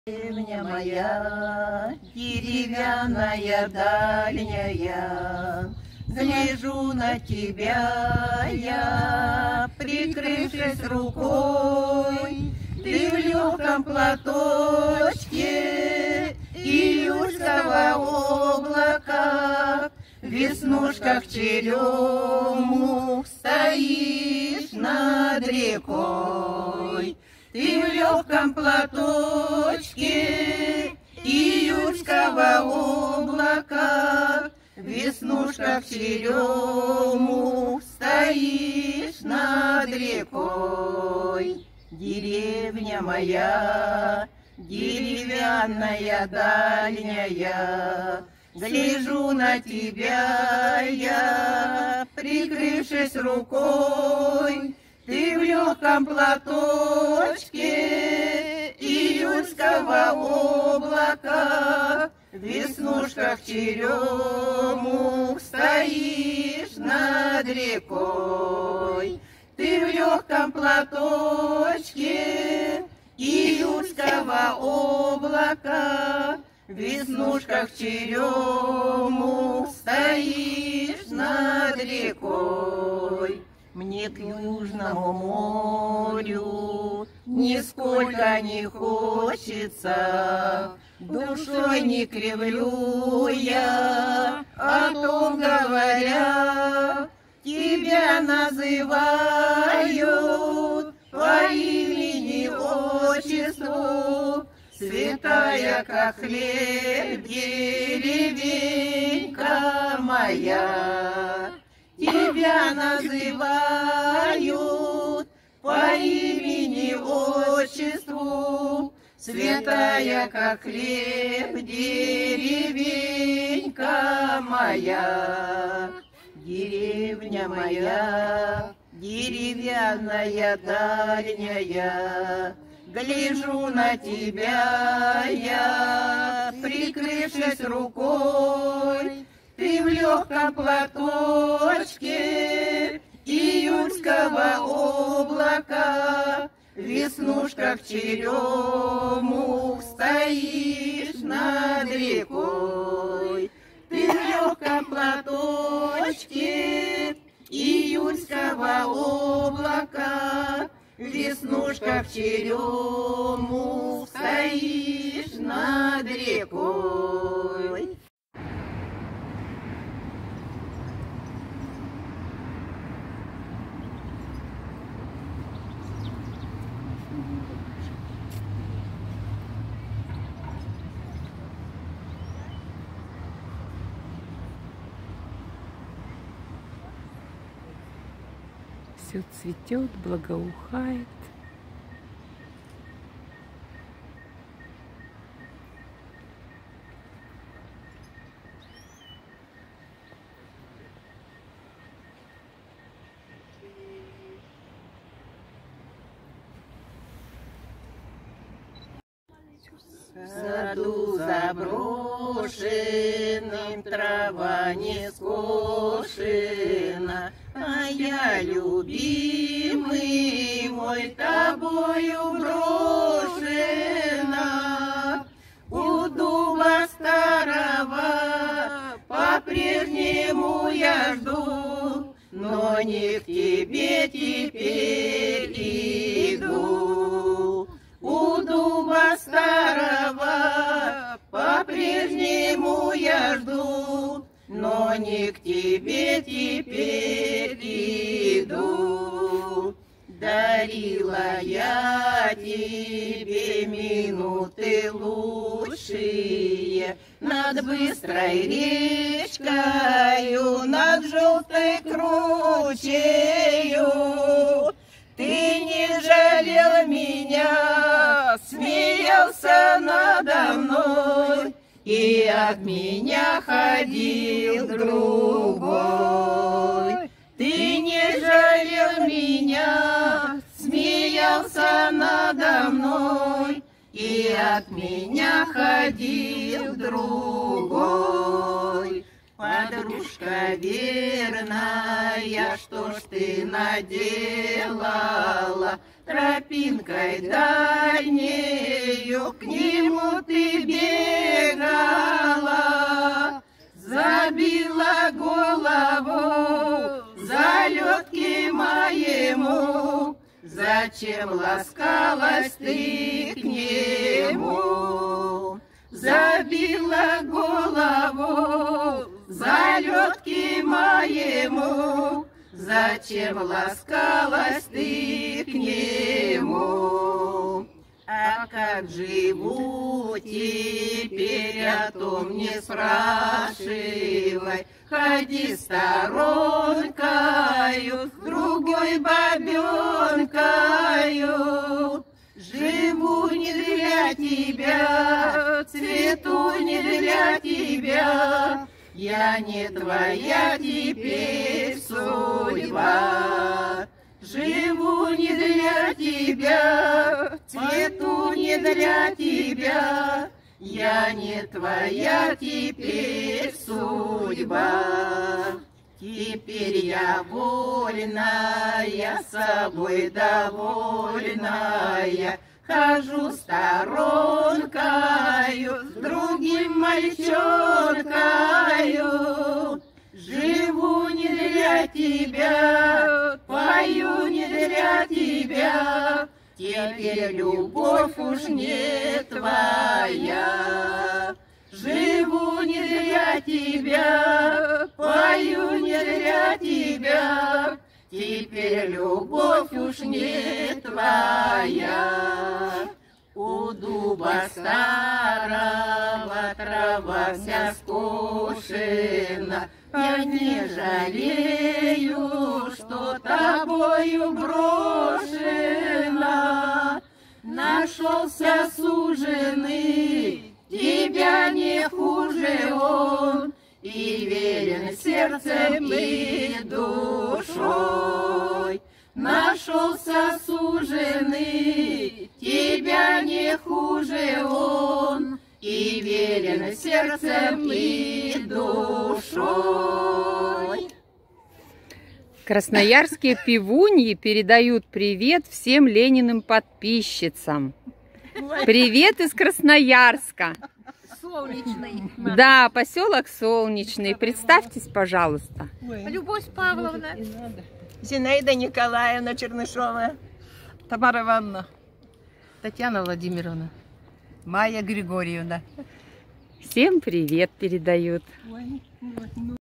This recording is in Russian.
Деревня моя, деревянная дальняя, гляжу на тебя я, прикрывшись рукой. Ты в легком платочке июльского облака, в веснушках черемух стоишь над рекой. Ты в легком платочке июльского облака, в веснушках черемух стоишь над рекой. Деревня моя, деревянная дальняя, гляжу на тебя я, прикрывшись рукой. Ты в легком платочке июльского облака, в веснушках черемух стоишь над рекой. Ты в легком платочке июльского облака, в веснушках черемух стоишь над рекой. Мне к Южному морю нисколько не хочется, душой не кривлю я, о том говоря. Тебя называют по имени отчеству, святая, как хлеб, деревенька моя. Тебя называют по имени отчеству, святая, как хлеб, деревенька моя. Деревня моя, деревянная дальняя, гляжу на тебя я, прикрывшись рукой. Ты в легком платочке июльского облака, в веснушках черемух стоишь над рекой. Ты в легком платочке июльского облака, в веснушках черемух стоишь над рекой. Все цветет, благоухает. В саду заброшенным трава не скошена, а я, любимый мой, тобою брошена. У дуба старого по-прежнему я жду, но не к тебе теперь иду. У дуба старого по-прежнему я жду, но не к тебе теперь иду. Дарила я тебе минуты лучшие над быстрой речкою, над желтой кручею. Ты не жалел меня, смеялся надо мной, и от меня ходил другой. Ты не жалел меня, смеялся надо мной, и от меня ходил другой. Подружка верная, что ж ты наделала? Тропинкой дальнею к нему ты бегала, забила голову залетки моему. Зачем ласкалась ты к нему? Забила голову залетки моему. Зачем ласкалась ты к нему? А как живу теперь, о том не спрашивай. Ходи сторонкою, другой бабенкою. Живу не для тебя, цвету не для тебя. Я не твоя теперь судьба. Живу не для тебя, цвету не для тебя. Я не твоя теперь судьба. Теперь я вольная, собой довольная, хожу сторонкою с другим мальчонкою. Живу не для тебя, пою не для тебя. Теперь любовь уж не твоя. Живу не для тебя, пою не для тебя. Теперь любовь уж не твоя. У дуба старого трава вся скошена. Я не жалею, что тобою брошена. Нашелся суженый, тебя не хуже он, и верен сердцем и душой. Нашелся суженый, тебя не хуже он, и верен сердцем и душой. Красноярские пивуньи передают привет всем Лениным подписчицам. Привет из Красноярска. Солнечный. Да, поселок Солнечный. Представьтесь, пожалуйста. Любовь Павловна. Зинаида Николаевна Чернышова. Тамара Ивановна. Татьяна Владимировна. Майя Григорьевна. Всем привет передают.